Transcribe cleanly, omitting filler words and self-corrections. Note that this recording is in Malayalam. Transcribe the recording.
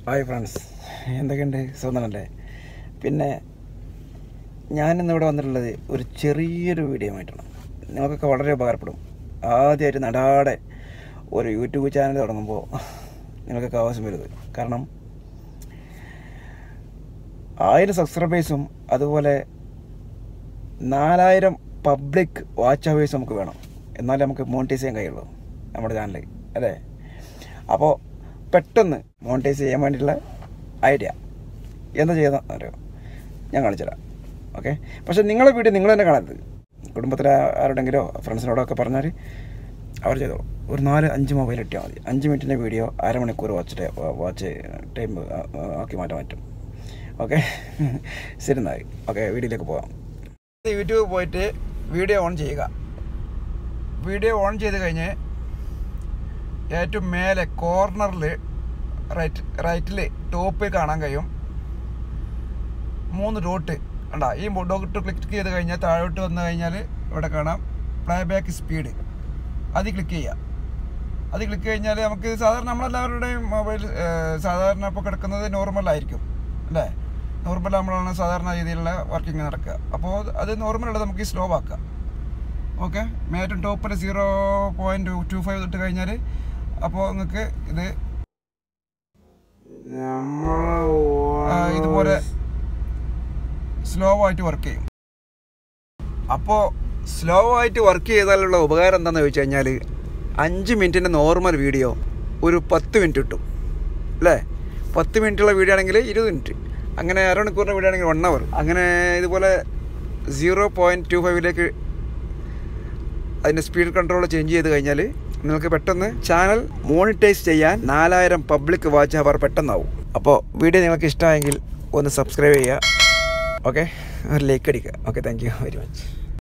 ഹായ് ഫ്രണ്ട്സ്, എന്തൊക്കെയുണ്ട്? സുഖമല്ലേ? പിന്നെ ഞാനിന്നിവിടെ വന്നിട്ടുള്ളത് ഒരു ചെറിയൊരു വീഡിയോ ആയിട്ടാണ്. നിങ്ങൾക്കൊക്കെ വളരെ ഉപകാരപ്പെടും. ആദ്യമായിട്ട് നടാടെ ഒരു യൂട്യൂബ് ചാനൽ തുടങ്ങുമ്പോൾ നിങ്ങൾക്കൊക്കെ ആവശ്യം വരുന്നത്. കാരണം 1000 സബ്സ്ക്രൈബേഴ്സും അതുപോലെ 4000 പബ്ലിക് വാച്ച് അവേഴ്സ് നമുക്ക് വേണം. എന്നാലേ നമുക്ക് മോണിറ്റൈസ് ചെയ്യാൻ കഴിയുള്ളൂ നമ്മുടെ ചാനൽ, അല്ലേ? അപ്പോൾ പെട്ടെന്ന് മോണിറ്റൈസ് ചെയ്യാൻ വേണ്ടിയിട്ടുള്ള ഐഡിയ എന്താ ചെയ്യുന്ന അറിയോ? ഞാൻ കാണിച്ചുതരാം. ഓക്കെ, പക്ഷേ നിങ്ങളെ വീഡിയോ നിങ്ങൾ തന്നെ കാണരുത്. കുടുംബത്തിലെ ആരുടെങ്കിലോ ഫ്രണ്ട്സിനോടോ ഒക്കെ പറഞ്ഞാൽ അവർ ചെയ്തോളൂ. ഒരു 4-5 മൊബൈൽ ഇട്ടാൽ മതി. 5 മിനിറ്റിൻ്റെ വീഡിയോ അരമണിക്കൂർ വാച്ച് ടൈം ആക്കി മാറ്റാൻ പറ്റും. ഓക്കെ, ശരി എന്നാൽ. ഓക്കെ, വീഡിയോയിലേക്ക് പോകാം. യൂട്യൂബ് പോയിട്ട് വീഡിയോ ഓൺ ചെയ്യുക. വീഡിയോ ഓൺ ചെയ്ത് കഴിഞ്ഞ് ഏറ്റവും മേലെ കോർണറിൽ റൈറ്റിൽ ടോപ്പിൽ കാണാൻ കഴിയും 3 ഡോട്ട് കണ്ടാ. ഈ ഡോട്ട് ക്ലിക്ക് ചെയ്ത് കഴിഞ്ഞാൽ താഴോട്ട് വന്നു കഴിഞ്ഞാൽ ഇവിടെ കാണാം പ്ലേ ബാക്ക് സ്പീഡ്. അത് ക്ലിക്ക് ചെയ്യുക. അത് ക്ലിക്ക് കഴിഞ്ഞാൽ നമുക്ക് സാധാരണ നമ്മളെല്ലാവരുടെയും മൊബൈൽ സാധാരണ ഇപ്പോൾ കിടക്കുന്നത് നോർമലായിരിക്കും, അല്ലേ? നോർമൽ നമ്മളാണ് സാധാരണ രീതിയിലുള്ള വർക്കിംഗ് നടക്കുക. അപ്പോൾ അത് നോർമലുള്ളത് നമുക്ക് സ്ലോ ആക്കാം. ഓക്കെ, ഏറ്റവും ടോപ്പിൽ 0.25 ഇട്ട് കഴിഞ്ഞാൽ അപ്പോൾ നിങ്ങൾക്ക് ഇത് ഇതുപോലെ സ്ലോ ആയിട്ട് വർക്ക് ചെയ്യും. അപ്പോൾ സ്ലോ ആയിട്ട് വർക്ക് ചെയ്താലുള്ള ഉപകാരം എന്താണെന്ന് ചോദിച്ചു കഴിഞ്ഞാൽ 5 മിനിറ്റിൻ്റെ നോർമൽ വീഡിയോ ഒരു 10 മിനിറ്റ് കിട്ടും, അല്ലേ? 10 മിനിറ്റുള്ള വീഡിയോ ആണെങ്കിൽ 20 മിനിറ്റ്, അങ്ങനെ അരമണിക്കൂറിൻ്റെ വീഡിയോ ആണെങ്കിൽ 1 അവർ. അങ്ങനെ ഇതുപോലെ 0.25 അതിൻ്റെ സ്പീഡ് കൺട്രോൾ ചേഞ്ച് ചെയ്ത് കഴിഞ്ഞാൽ നിങ്ങൾക്ക് പെട്ടെന്ന് ചാനൽ മോണിറ്റൈസ് ചെയ്യാൻ 4000 പബ്ലിക് വാച്ച് അവർ പെട്ടെന്നാവും. അപ്പോൾ വീഡിയോ നിങ്ങൾക്ക് ഇഷ്ടമായെങ്കിൽ ഒന്ന് സബ്സ്ക്രൈബ് ചെയ്യുക. ഓക്കെ, ഒരു ലൈക്ക് അടിക്കുക. Okay, thank you very much.